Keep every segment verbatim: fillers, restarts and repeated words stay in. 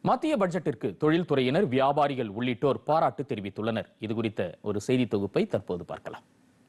மத்திய பட்ஜெட்டிற்கு தொழில்துறையினர், வியாபாரிகள் உள்ளிட்டோர் பாராட்டு தெரிவித்துள்ளனர். இது குறித்த ஒரு செய்தி தொகுப்பை தற்போது பார்க்கலாம்.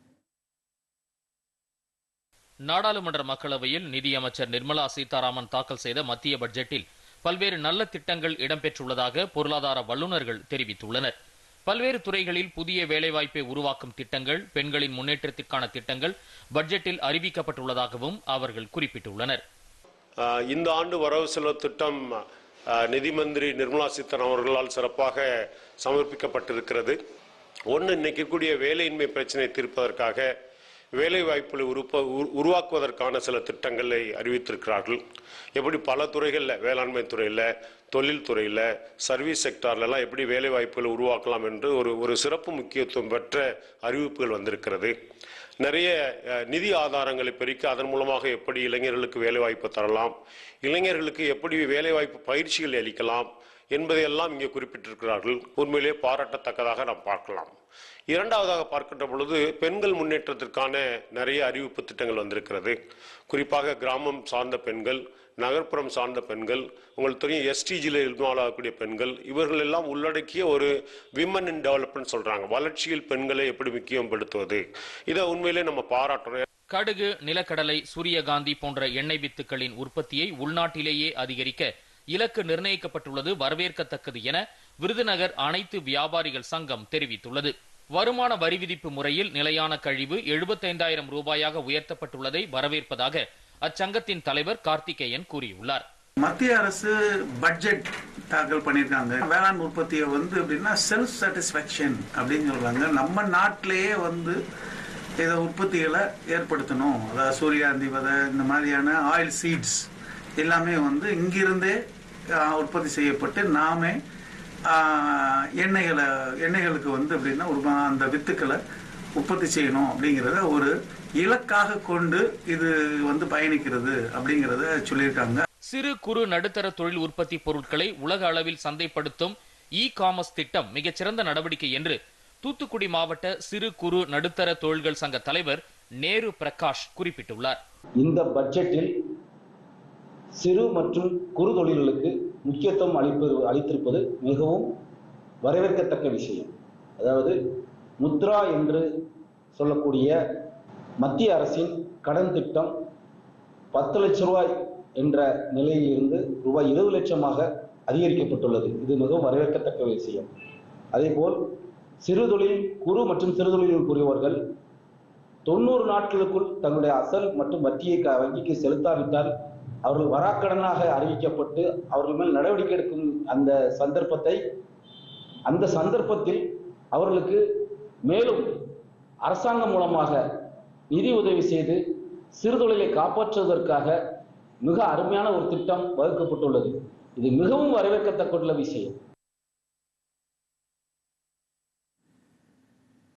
நாடாளுமன்ற மக்களவையில் நிதியமைச்சர் நிர்மலா சீதாராமன் தாக்கல் செய்த மத்திய பட்ஜெட்டில் பல்வேறு நல்ல திட்டங்கள் இடம்பெற்றுள்ளதாக பொருளாதார வல்லுநர்கள் தெரிவித்துள்ளனர். பல்வேறு துறைகளில் புதிய வேலைவாய்ப்பை உருவாக்கும் திட்டங்கள், பெண்களின் முன்னேற்றத்திற்கான திட்டங்கள் பட்ஜெட்டில் அறிவிக்கப்பட்டுள்ளதாகவும் அவர்கள் குறிப்பிட்டுள்ளனர். இந்த ஆண்டு வரவு செலவு திட்டம் நிதி மந்திரி நிர்மலா சீதாராமன் அவர்களால் சிறப்பாக சமர்ப்பிக்கப்பட்டிருக்கிறது. ஒன்று, இன்னைக்கு இருக்கக்கூடிய வேலையின்மை பிரச்சனை தீர்ப்பதற்காக வேலை வாய்ப்புகளை உருவாக்குவதற்கான சில திட்டங்களை அறிவித்திருக்கிறார்கள். எப்படி பல துறைகளில், வேளாண்மை துறையில், தொழில் துறையில், சர்வீஸ் செக்டார்லாம் எப்படி வேலை வாய்ப்புகளை உருவாக்கலாம் என்று ஒரு ஒரு சிறப்பு முக்கியத்துவம் பெற்ற அறிவிப்புகள் வந்திருக்கிறது. நிறைய நிதி ஆதாரங்களை பெருக்கி அதன் மூலமாக எப்படி இளைஞர்களுக்கு வேலைவாய்ப்பு தரலாம், இளைஞர்களுக்கு எப்படி வேலைவாய்ப்பு பயிற்சிகள் அளிக்கலாம் என்பதையெல்லாம் இங்கே குறிப்பிட்டிருக்கிறார்கள். உண்மையிலே பாராட்டத்தக்கதாக நாம் பார்க்கலாம். இரண்டாவதாக பார்க்கின்ற பொழுது பெண்கள் முன்னேற்றத்திற்கான நிறைய அறிவிப்பு திட்டங்கள் வந்திருக்கிறது. குறிப்பாக கிராமம் சார்ந்த பெண்கள், நகர்ப்புறம் சார்ந்த பெண்கள், உங்களுக்கு தெரியும் எஸ்டிஜியில் இன்வால்வ் ஆகக்கூடிய பெண்கள், இவர்கள் எல்லாம் உள்ளடக்கிய ஒரு விமன் இன் டெவலப்மெண்ட் சொல்றாங்க. வளர்ச்சியில் பெண்களை எப்படி முக்கியப்படுத்துவது, இதை உண்மையிலே நம்ம பாராட்டுறோம். கடுகு, நிலக்கடலை, சூரியகாந்தி போன்ற எண்ணெய் வித்துக்களின் உற்பத்தியை உள்நாட்டிலேயே அதிகரிக்க இலக்கு நிர்ணயிக்கப்பட்டுள்ளது வரவேற்கத்தக்கது என விருதுநகர் அனைத்து வியாபாரிகள் சங்கம் தெரிவித்துள்ளது. வருமான வரி விதிப்பு முறையில் நிலையான கழிவு எழுபத்தைந்தாயிரம் ரூபாயாக உயர்த்தப்பட்டுள்ளதை வரவேற்பதாக அச்சங்கத்தின் தலைவர் கார்த்திகேயன் கூறியுள்ளார். மத்திய அரசு பட்ஜெட் தாக்கல் பண்ணியிருக்காங்க. வேளாண் உற்பத்தியை வந்து எப்படின்னா செல்ஃப் சாட்டிஸ்பாக்சன் அப்படின்னு சொல்றாங்க. நம்ம நாட்டிலேயே வந்து இதை உற்பத்திகளை ஏற்படுத்தணும். அதாவது சூரியகாந்தி விதை, இந்த மாதிரியான ஆயில் சீட்ஸ் எல்லாமே வந்து இங்கிருந்தே உற்பத்தி செய்யப்பட்டு நாமே எண்ணெய்களை எண்ணெய்களுக்கு வந்து எப்படின்னா ஒரு அந்த வித்துக்களை உற்பத்தி செய்யணும் அப்படிங்கிறத ஒரு இலக்காக கொண்டு இது வந்து பயணிக்கிறது அப்படிங்கிறத சொல்லியிருக்காங்க. சிறு குறு நடுத்தர தொழில் உற்பத்தி பொருட்களை உலக அளவில் சந்தைப்படுத்தும் இ காமர்ஸ் திட்டம் மிகச்சிறந்த நடவடிக்கை என்று தூத்துக்குடி மாவட்ட சிறு குறு நடுத்தர தொழில்கள் சங்க தலைவர் நேரு பிரகாஷ் குறிப்பிட்டுள்ளார். இந்த பட்ஜெட்டில் சிறு மற்றும் குறு தொழில்களுக்கு முக்கியத்துவம் அளிப்பது அளித்திருப்பது மிகவும் வரவேற்கத்தக்க விஷயம். அதாவது முத்ரா என்று சொல்லக்கூடிய மத்திய அரசின் கடன் திட்டம் பத்து லட்சம் ரூபாய் என்ற நிலையில் இருந்து ரூபாய் இருபது லட்சமாக அதிகரிக்கப்பட்டுள்ளது. இது மிகவும் வரவேற்கத்தக்க விஷயம். அதேபோல் சிறு தொழில், குறு மற்றும் சிறு தொழில் புரிபவர்கள் தொண்ணூறு நாட்களுக்குள் தங்களுடைய அசல் மற்றும் வட்டியை வங்கிக்கு செலுத்தாவிட்டால் அவர்கள் வராக்கடனாக அறிவிக்கப்பட்டு அவர்கள் மேல் நடவடிக்கை எடுக்கும் அந்த சந்தர்ப்பத்தை அந்த சந்தர்ப்பத்தில் அவர்களுக்கு மேலும் அரசாங்கம் மூலமாக நிதி உதவி செய்து சிறு தொழிலை காப்பாற்றுவதற்காக மிக அருமையான ஒரு திட்டம் வகுக்கப்பட்டுள்ளது. இது மிகவும் வரவேற்கத்தக்க விஷயம்.